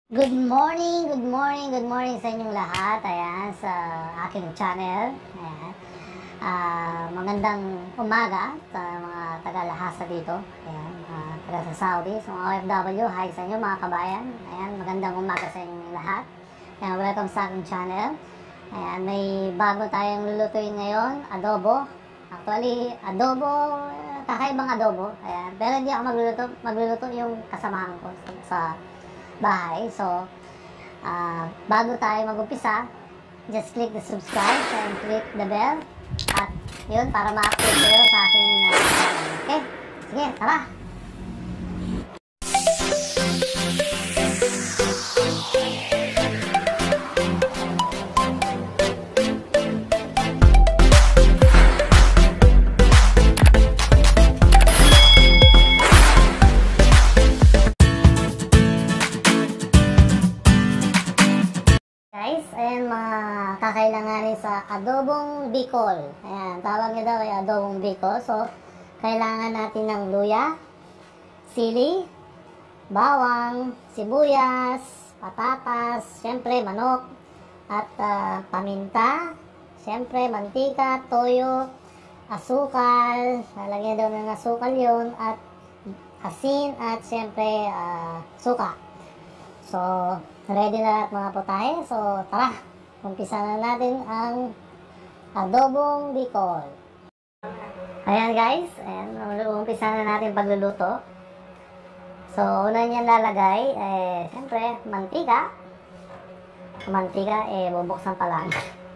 Good morning, good morning, good morning sa inyong lahat. Ayan, sa aking channel. Ayan. Magandang umaga sa mga taga-Lahasa dito. Ayan, taga sa Saudi, sa mga OFW. Hi sa inyo mga kabayan. Ayan, magandang umaga sa inyong lahat. Ayan, welcome sa aking channel. Ayan, may bago tayong lulutuin ngayon, adobo. Actually, adobo, kakaibang adobo. Ayan, pero hindi ako magluluto yung kasamahan ko sa bahay. So, bago tayo mag-umpisa, just click the subscribe and click the bell. At yun, para ma-update kayo sa aking channel. Okay? Sige, tara! Guys, ayan mga kakailanganin sa adobong Bicol. Ayan, tawag niya daw ay adobong Bicol. So, kailangan natin ng luya, sili, bawang, sibuyas, patatas, syempre manok, at paminta, syempre mantika, toyo, asukal, lalagyan daw ng asukal yun, at asin, at syempre suka. So, ready na lahat mga putahe. So, tara, umpisa na natin ang adobong Bicol. Ayan guys, ayan, umpisa na natin pagluluto. So, una niyan lalagay, siyempre, mantika. Mantika, bubuksan pa lang.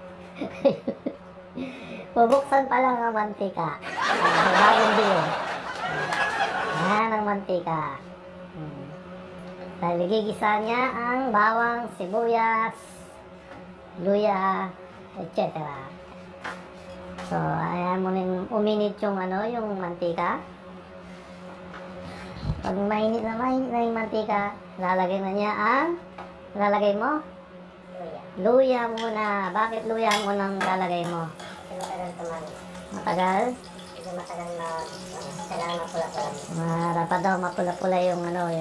Bubuksan pa lang ang mantika. Bagong bilo. Ayan ang mantika. Dahil gigisa niya ang bawang, sibuyas, luya, etc. So, ayan mo nang uminit yung yung mantika. Pag mainit na yung mantika, lalagay na niya lalagay mo? Luya muna. Bakit luya mo nang lalagay mo? Matagal? Matagal na kailangan mapula-pula. Dapat daw mapula-pula yung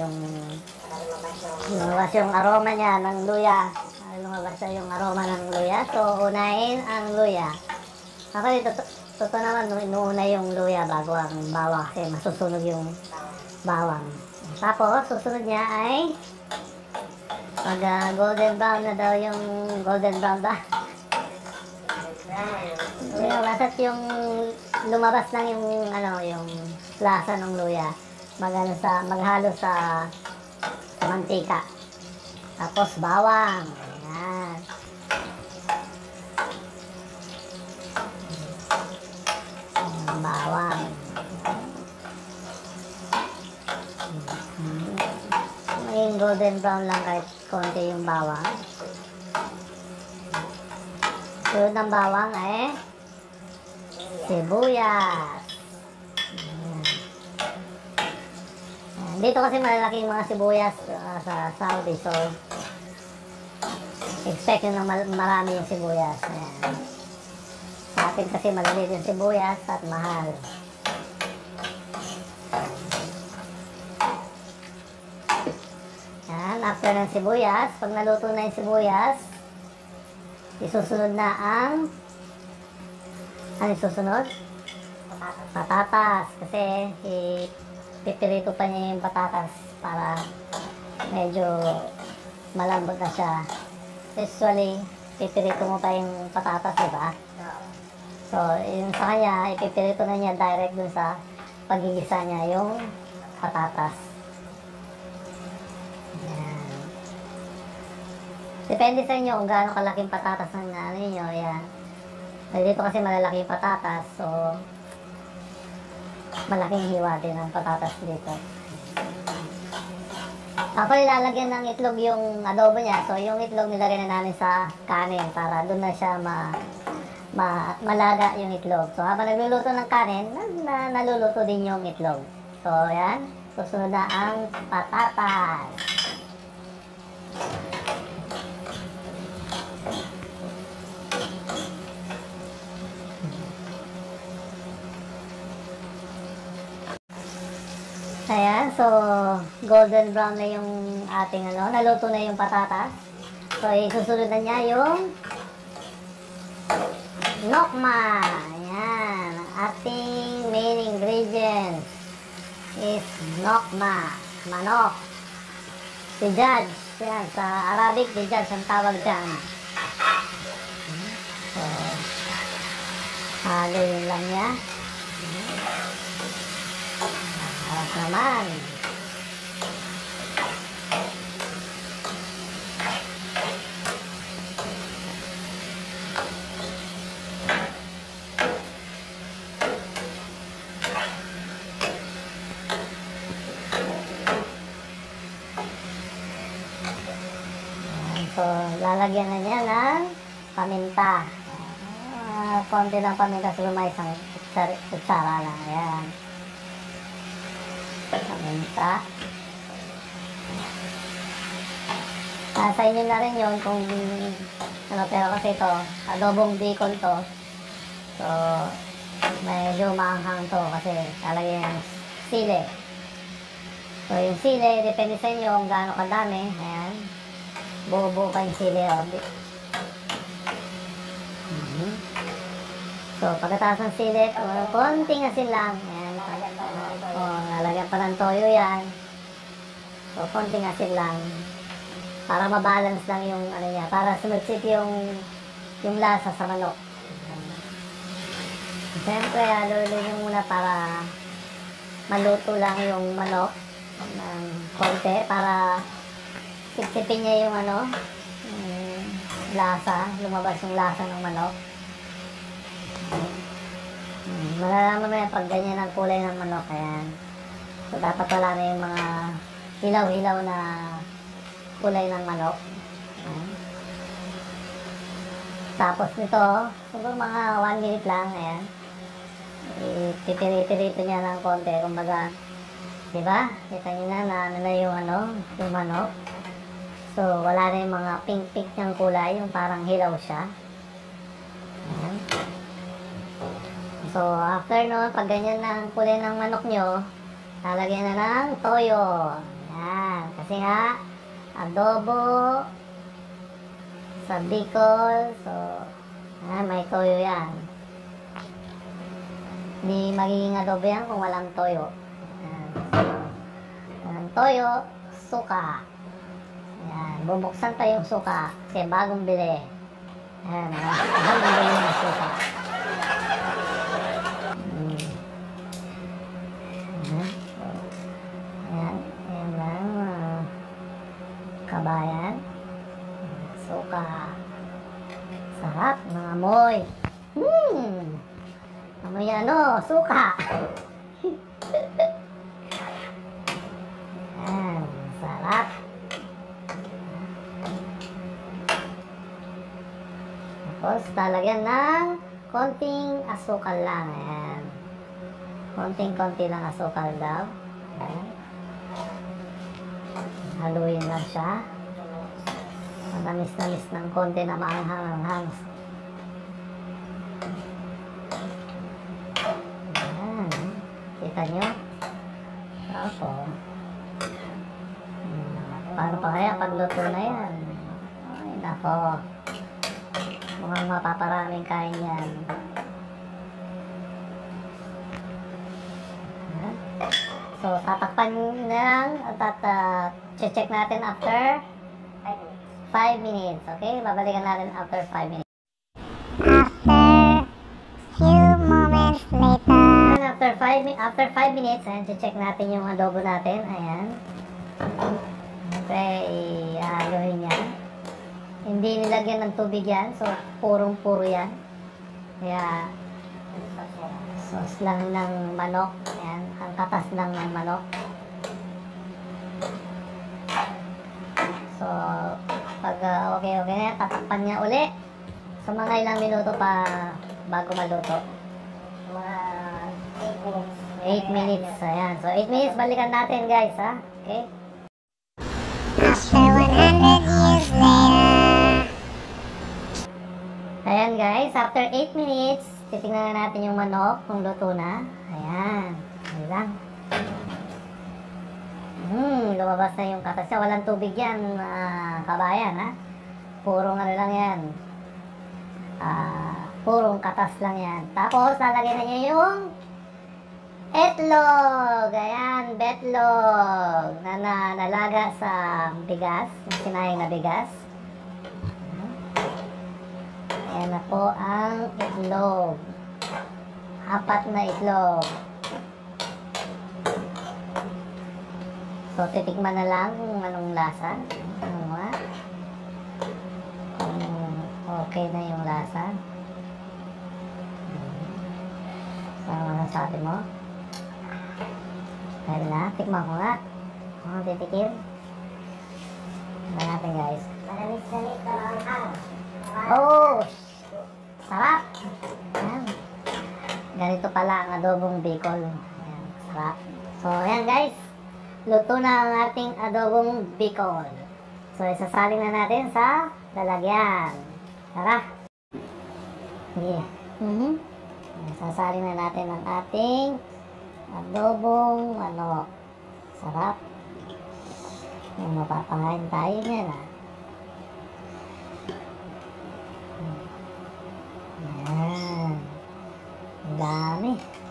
lumabas yung aroma niya ng luya. Lumabas yung aroma ng luya. So, unahin ang luya. Ako totoo naman, inuuna yung luya bago ang bawang kasi masusunog yung bawang. Tapos, susunod niya ay pag golden brown na daw yung golden brown ba? Basta't yung lumabas lang yung yung lasa ng luya. Maghalo sa mantika. Tapos bawang. Ayan. Bawang. Maging golden brown lang kahit konti yung bawang. Sunod ng bawang sibuyas. Dito kasi malalaking mga sibuyas sa Saudi, so expect nyo na marami yung sibuyas. Ayan. Sa atin kasi malaliit yung sibuyas at mahal. Ayan, after ng sibuyas, pag naluto na yung sibuyas, isusunod na ang susunod? Patatas. Kasi pipirito pa niya yung patatas para medyo malambot na siya. Usually, pipirito mo pa yung patatas, diba? So, yung sa kanya, ipipirito na niya direct dun sa pagigisa niya yung patatas. Ayan. Depende sa inyo kung gaano kalaking patatas ng ninyo. Ayan. Dito kasi malalaki yung patatas, so malaking hiwa din ang patatas dito. Ako ilalagyan ng itlog yung adobo niya. So yung itlog nilagay na namin sa kanin para doon na siya malaga yung itlog. So habang nagluluto ng kanin, naluluto din yung itlog. So ayan, susunod na ang patatas. Ayan, so golden brown na yung ating naluto na yung patatas. So isusunod na niya yung nokma. Ayan, ang ating main ingredient is nokma, manok. Dijaj, yan, sa Arabic dijaj ang tawag dyan. So haluin lang niya. Harap naman. So, lalagyan na niya ng paminta. Konti lang paminta, siguro may isang kutsara lang. Ayan. Paminta. Nasa inyo na rin yun kung pero kasi ito, adobong bacon to. So, medyo maanghang to kasi lalagyan ng sili. So, yung sili, depende sa inyo kung gaano kadami. Ayan. Buo-buo pa yung sili. So, pagkatapos ng sili, konting asin lang. Ayan. Lalagyan pa ng toyo yan. So, konting asin lang. Para mabalance lang yung niya. Para sumitsip yung lasa sa manok. Siyempre, haluin nyo muna para maluto lang yung manok ng konti. Para sipsipin niya yung lasa, lumabas yung lasa ng manok. Malalaman mo yan pag ganyan ang kulay ng manok. Ayan. So dapat wala na yung mga hilaw-hilaw na kulay ng manok. Ayan. Tapos nito, siguro mga 1 minute lang. Ayan. Ipipirito niya ng konti. Kumbaga, diba? Kita nyo na yung manok. So, wala na yung mga pink-pink niyang kulay, yung parang hilaw siya. Ayan. So, after nun, pag ganyan na ang kulay ng manok nyo, lalagyan na ng toyo. Ayan. Kasi nga, adobo sa Bicol. So, ayan, may toyo yan. Hindi magiging adobo yan kung walang toyo. Ayan. So, toyo, suka. Ayan, bubuksan pa yung suka kasi bagong bili. Ayan, bagong bili yung suka. Ayan, ayan lang kabayan. Suka. Sarap, mga amoy. Amoy suka. Ayan, sarap. Tapos, talagyan ng konting asukal lang. Ayan. Konting-konti lang asukal daw. Ayan. Haluin lang siya. Manamis-namis ng konti na maanghang-anghang. Ayan. Kita nyo? Tapos, paano pa kaya pagluto na yan? Ay, nako. Mukhang mapaparaming kain yan. So, tatakpan lang at check natin after 5 minutes. Okay? Babalikan natin after 5 minutes. After few moments later. After 5 minutes, ayan, check natin yung adobo natin. Ayan. Okay, ihaluin yan. Hindi nilagyan ng tubig yan. So, purong-puro yan. Kaya, sauce lang ng manok. Ayan, ang katas lang ng manok. So, pag okay na, tatakpan niya uli. So, mga ilang minuto pa bago maluto. Mga 8 minutes. Ayan. So, 8 minutes, balikan natin guys, ha? Okay? After 100 years later. Ayan guys, after 8 minutes, titingnan na natin yung manok kung luto na. Ayan. Ayan lang. Lumabas na yung katas niya. Walang tubig yan, kabayan, ha? Purong ano lang yan. Purong katas lang yan. Tapos, lalagyan na niya yung itlog. Ayan, betlog. Na nalaga sa bigas. Sinayang na bigas. Ayan na po ang itlog. 4 na itlog. So, titikman na lang kung anong lasa. Ano nga? Kung okay na yung lasa. So, ano sabi mo? Dahil na, tikman ko nga. Titikim. Tignan natin, guys. Manalis-nalis na lang. Oh! Sarap! Ayan. Ganito pala ang adobong bicol. Ayan, sarap. So, ayan, guys. Luto na ang ating adobong bicol. So, isasaling na natin sa lalagyan. Tara! Yeah. Isasaling na natin ang ating adobong sarap. Yung mapapangain tayo niyan, ha. Ayan. Ang dami.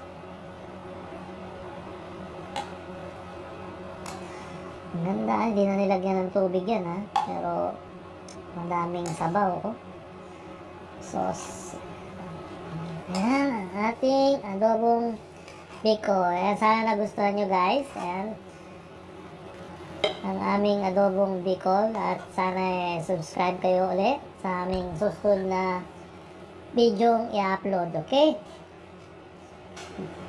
Ang ganda, hindi na nilagyan ng tubig yan, ha. Pero, madaming sabaw, oh. Sauce. Ayan, ang ating adobong bicol. Ayan, sana nagustuhan nyo, guys. Ayan. Ang aming adobong bicol. At sana subscribe kayo ulit sa aming susunod na video i-upload, okay?